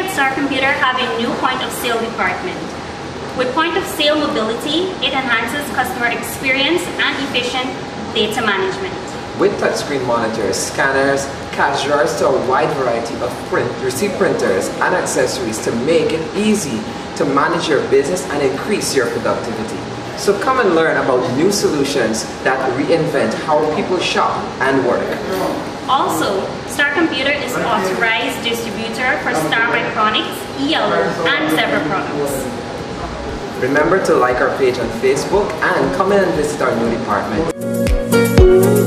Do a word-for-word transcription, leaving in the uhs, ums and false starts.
at STARR Computer have a new point of sale department. With point of sale mobility, it enhances customer experience and efficient data management. With touchscreen monitors, scanners, cash drawers to a wide variety of print, receipt printers and accessories to make it easy to manage your business and increase your productivity. So come and learn about new solutions that reinvent how people shop and work. Also, STARR Computer is authorized distributor for STARR Micronics, E L O, and several products. Remember to like our page on Facebook and come in and visit our new department.